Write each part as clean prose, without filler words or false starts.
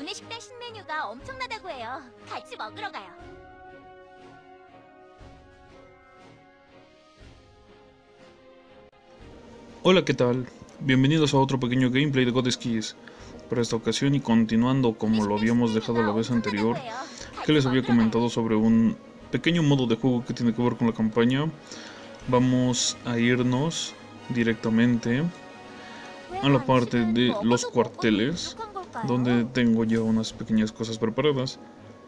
오늘 식당 신메뉴가 엄청나다고 해요. 같이 먹으러 가요. Hola, ¿qué tal? Bienvenidos a otro pequeño gameplay de God Skis. Para esta ocasión y continuando como lo habíamos dejado la vez anterior, que les había comentado sobre un pequeño modo de juego que tiene que ver con la campaña, vamos a irnos directamente a la parte de los cuarteles, donde tengo ya unas pequeñas cosas preparadas.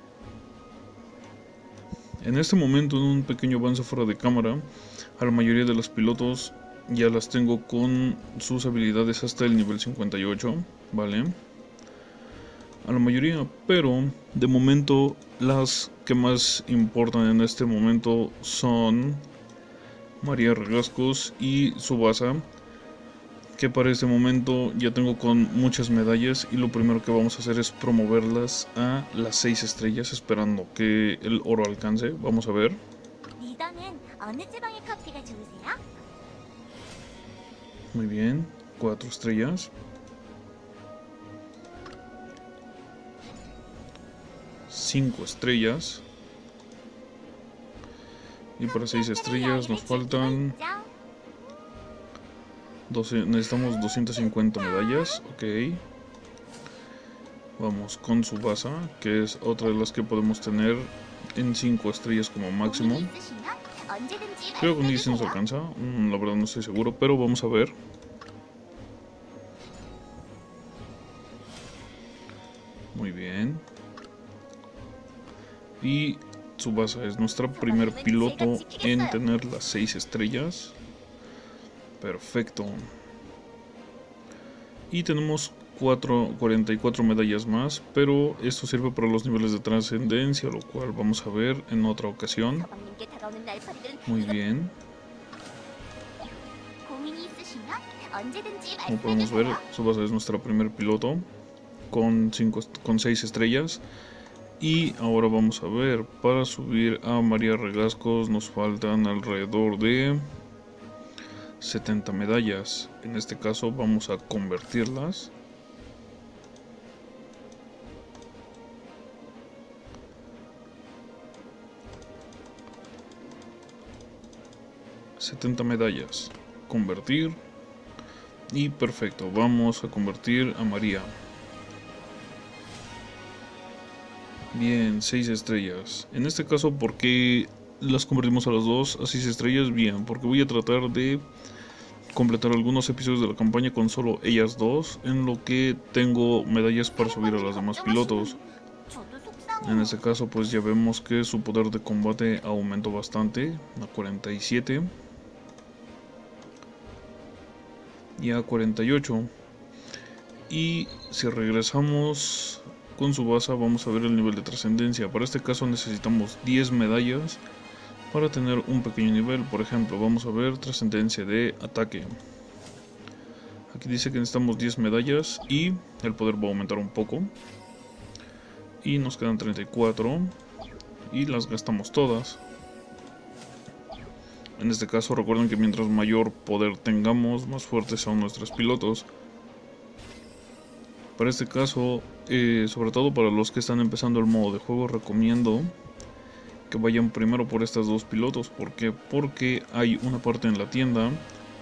En este momento, en un pequeño avance fuera de cámara, a la mayoría de los pilotos ya las tengo con sus habilidades hasta el nivel 58, ¿vale? A la mayoría, pero de momento las que más importan en este momento son María Regascos y Tsubasa, que para este momento ya tengo con muchas medallas y lo primero que vamos a hacer es promoverlas a las 6 estrellas, esperando que el oro alcance. Vamos a ver. Muy bien, 4 estrellas. 5 estrellas. Y para 6 estrellas nos faltan 12, necesitamos 250 medallas, ok. Vamos con Tsubasa, que es otra de las que podemos tener en 5 estrellas como máximo. Creo que con 10 nos alcanza, la verdad no estoy seguro, pero vamos a ver. Muy bien. Y Tsubasa es nuestra primer piloto en tener las 6 estrellas. Perfecto. Y tenemos 44 medallas más, pero esto sirve para los niveles de trascendencia, lo cual vamos a ver en otra ocasión. Muy bien. Como podemos ver, Tsubasa es nuestra primer piloto con 6 estrellas. Y ahora vamos a ver, para subir a María Regascos nos faltan alrededor de 70 medallas. En este caso vamos a convertirlas. $70 medallas. Convertir. Y perfecto, vamos a convertir a María. Bien, 6 estrellas. En este caso, ¿por qué las convertimos a las dos a 6 estrellas? Bien, porque voy a tratar de completar algunos episodios de la campaña con solo ellas dos, en lo que tengo medallas para subir a los demás pilotos. En este caso pues ya vemos que su poder de combate aumentó bastante a 47 y a 48. Y si regresamos con Tsubasa vamos a ver el nivel de trascendencia. Para este caso necesitamos 10 medallas para tener un pequeño nivel. Por ejemplo, vamos a ver trascendencia de ataque. Aquí dice que necesitamos 10 medallas y el poder va a aumentar un poco. Y nos quedan 34 y las gastamos todas. En este caso recuerden que mientras mayor poder tengamos, más fuertes son nuestros pilotos. Para este caso, sobre todo para los que están empezando el modo de juego, recomiendo que vayan primero por estas dos pilotos. ¿Por qué? Porque hay una parte en la tienda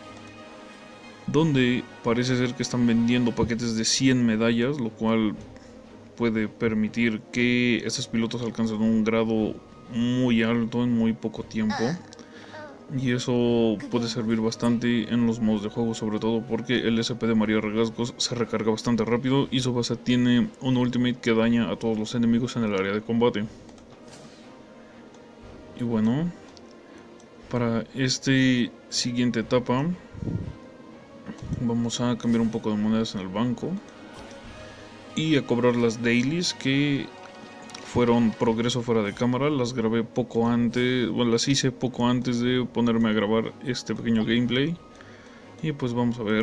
donde parece ser que están vendiendo paquetes de 100 medallas, lo cual puede permitir que estos pilotos alcancen un grado muy alto en muy poco tiempo. Y eso puede servir bastante en los modos de juego, sobre todo porque el SP de María Regascos se recarga bastante rápido y su base tiene un ultimate que daña a todos los enemigos en el área de combate. Y bueno, para esta siguiente etapa vamos a cambiar un poco de monedas en el banco y a cobrar las dailies que fueron progreso fuera de cámara. Las grabé poco antes, bueno, las hice poco antes de ponerme a grabar este pequeño gameplay. Y pues vamos a ver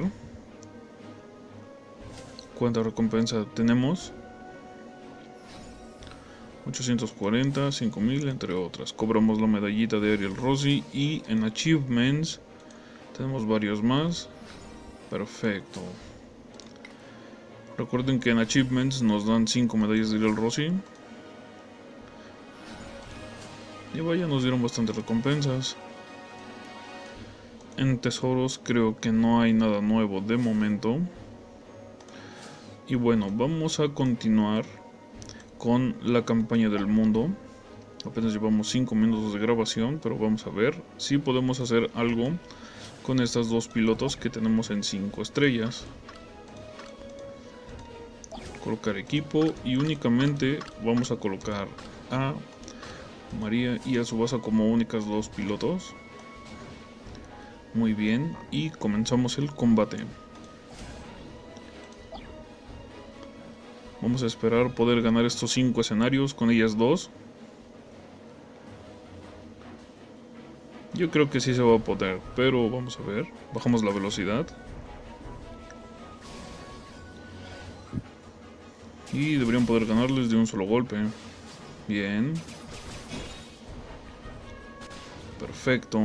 cuánta recompensa tenemos. 840, 5000 entre otras. Cobramos la medallita de Ariel Rossi y en Achievements tenemos varios más. Perfecto. Recuerden que en Achievements nos dan 5 medallas de Lil Rossi. Y vaya, nos dieron bastantes recompensas. En tesoros creo que no hay nada nuevo de momento. Y bueno, vamos a continuar con la campaña del mundo. Apenas llevamos 5 minutos de grabación, pero vamos a ver si podemos hacer algo con estas dos pilotos que tenemos en 5 estrellas. Colocar equipo y únicamente vamos a colocar a María y a Tsubasa como únicas dos pilotos. Muy bien, y comenzamos el combate. Vamos a esperar poder ganar estos 5 escenarios con ellas dos. Yo creo que sí se va a poder, pero vamos a ver. Bajamos la velocidad. Y deberían poder ganarles de un solo golpe. Bien. Perfecto.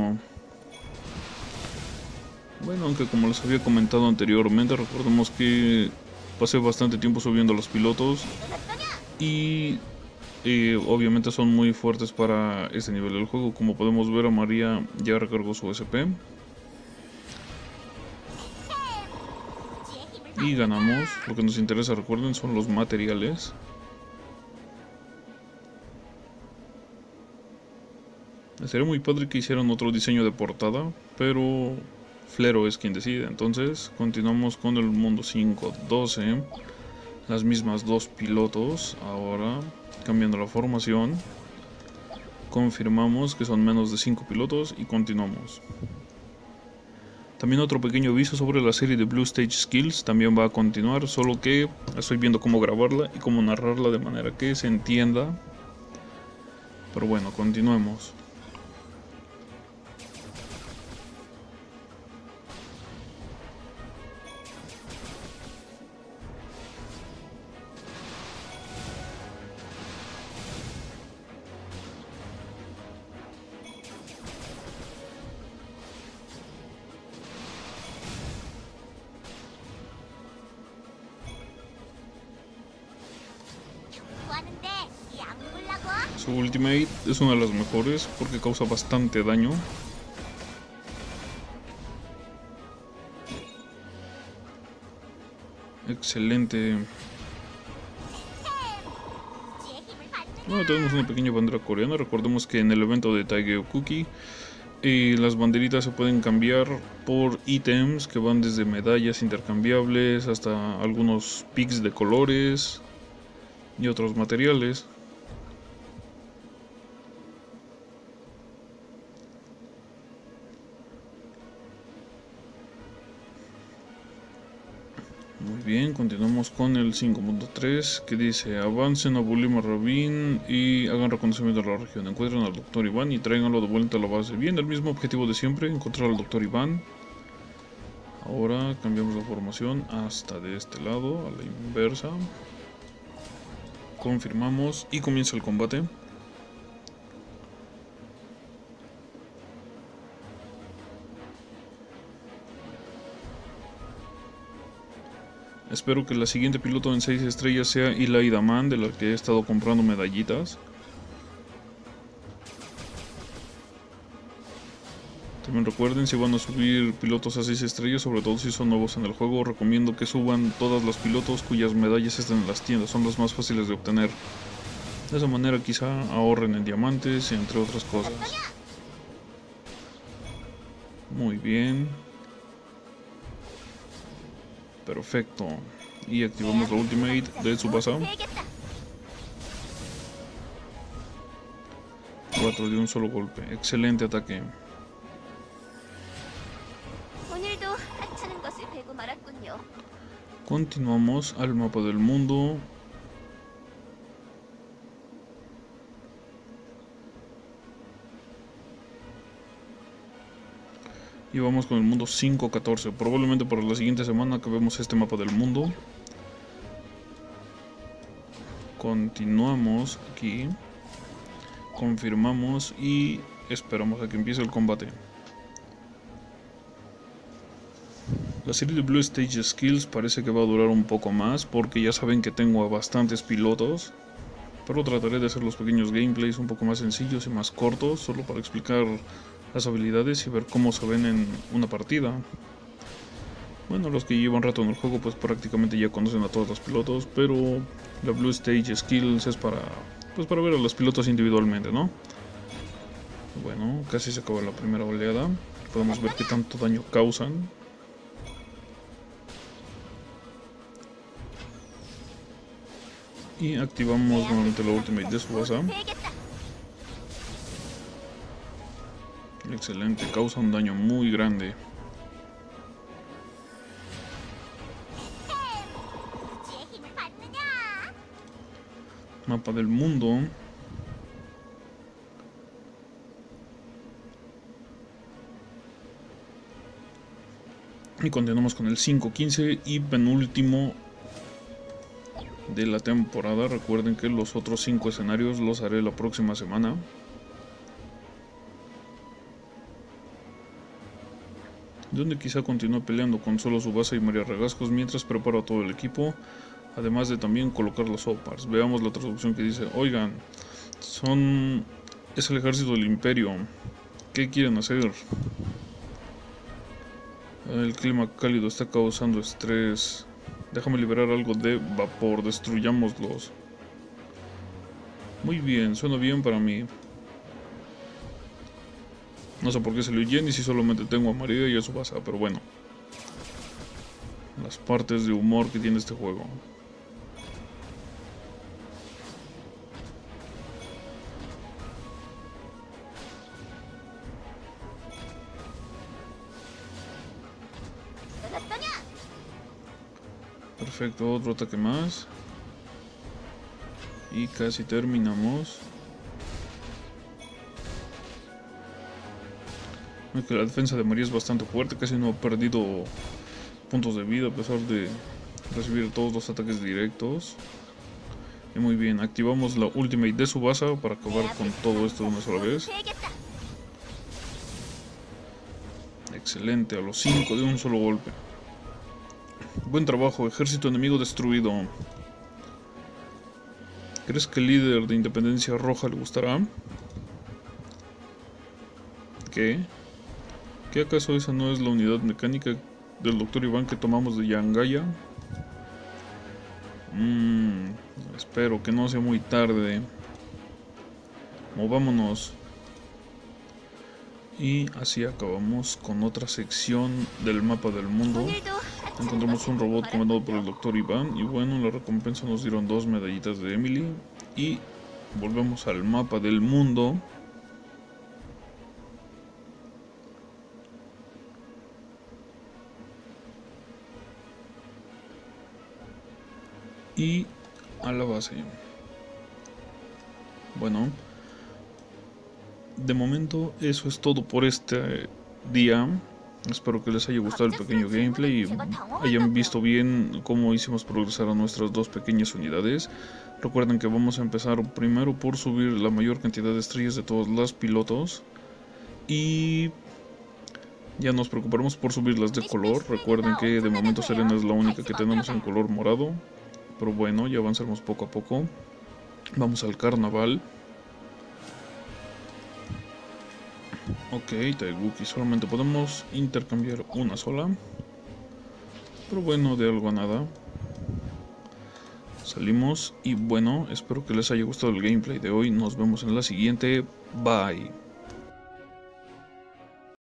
Bueno, aunque como les había comentado anteriormente, recordemos que pasé bastante tiempo subiendo a los pilotos. Y obviamente son muy fuertes para este nivel del juego. Como podemos ver, a María ya recargó su SP. Y ganamos. Lo que nos interesa, recuerden, son los materiales. Sería muy padre que hicieran otro diseño de portada, pero Flero es quien decide. Entonces continuamos con el mundo 5-12. Las mismas dos pilotos. Ahora cambiando la formación. Confirmamos que son menos de 5 pilotos y continuamos. También otro pequeño aviso sobre la serie de Blue Stage Skills. También va a continuar, solo que estoy viendo cómo grabarla y cómo narrarla de manera que se entienda. Pero bueno, continuemos. Su ultimate es una de las mejores porque causa bastante daño. Excelente. Bueno, tenemos una pequeña bandera coreana. Recordemos que en el evento de Taegeo Cookie las banderitas se pueden cambiar por ítems que van desde medallas intercambiables hasta algunos pics de colores y otros materiales. Muy bien, continuamos con el 5.3 que dice: avancen a Bulima Rabin y hagan reconocimiento de la región. Encuentren al Dr. Iván y tráiganlo de vuelta a la base. Bien, el mismo objetivo de siempre, encontrar al Dr. Iván. Ahora cambiamos la formación hasta de este lado, a la inversa. Confirmamos y comienza el combate. Espero que la siguiente piloto en 6 estrellas sea Ilaida Man, de la que he estado comprando medallitas. También recuerden, si van a subir pilotos a 6 estrellas, sobre todo si son nuevos en el juego, recomiendo que suban todos los pilotos cuyas medallas estén en las tiendas, son las más fáciles de obtener. De esa manera quizá ahorren en diamantes, entre otras cosas. Muy bien. Perfecto. Y activamos la ultimate de Tsubasa. 4 de un solo golpe. Excelente ataque. Continuamos al mapa del mundo. Y vamos con el mundo 5.14. Probablemente para la siguiente semana acabemos este mapa del mundo. Continuamos aquí. Confirmamos y esperamos a que empiece el combate. La serie de Blue Stage Skills parece que va a durar un poco más porque ya saben que tengo a bastantes pilotos. Pero trataré de hacer los pequeños gameplays un poco más sencillos y más cortos, solo para explicar las habilidades y ver cómo se ven en una partida. Bueno, los que llevan rato en el juego pues prácticamente ya conocen a todos los pilotos, pero la Blue Stage Skills es para ver a los pilotos individualmente, ¿no? Bueno, casi se acaba la primera oleada. Podemos ver qué tanto daño causan. Y activamos nuevamente la ultimate de Tsubasa. Excelente, causa un daño muy grande. Mapa del mundo. Y continuamos con el 5-15 y penúltimo de la temporada. Recuerden que los otros 5 escenarios los haré la próxima semana. Donde quizá continúe peleando con solo Tsubasa y María Ragascos mientras preparo a todo el equipo. Además de también colocar los Opars. Veamos la traducción que dice: oigan, es el ejército del imperio. ¿Qué quieren hacer? El clima cálido está causando estrés. Déjame liberar algo de vapor. Destruyámoslos. Muy bien, suena bien para mí. No sé por qué salió Jenny si solamente tengo a María y a Tsubasa, pero bueno. Las partes de humor que tiene este juego. Perfecto, otro ataque más. Y casi terminamos. Que la defensa de María es bastante fuerte, casi no ha perdido puntos de vida a pesar de recibir todos los ataques directos. Y muy bien, activamos la ultimate de Tsubasa para acabar con todo esto de una sola vez. Excelente, a los 5 de un solo golpe. Buen trabajo, ejército enemigo destruido. ¿Crees que el líder de Independencia Roja le gustará? ¿Qué? ¿Qué acaso esa no es la unidad mecánica del Dr. Iván que tomamos de Yangaya? Espero que no sea muy tarde. Movámonos. Y así acabamos con otra sección del mapa del mundo. Encontramos un robot comandado por el Dr. Iván. Y bueno, la recompensa nos dieron 2 medallitas de Emily. Y volvemos al mapa del mundo. Y a la base. Bueno, de momento eso es todo por este día. Espero que les haya gustado el pequeño gameplay y hayan visto bien cómo hicimos progresar a nuestras 2 pequeñas unidades. Recuerden que vamos a empezar primero por subir la mayor cantidad de estrellas de todos los pilotos. Y ya nos preocuparemos por subirlas de color. Recuerden que de momento Serena es la única que tenemos en color morado. Pero bueno, ya avanzamos poco a poco. Vamos al carnaval. Ok, Taeguki, solamente podemos intercambiar una sola. Pero bueno, de algo a nada. Salimos y bueno, espero que les haya gustado el gameplay de hoy. Nos vemos en la siguiente. Bye.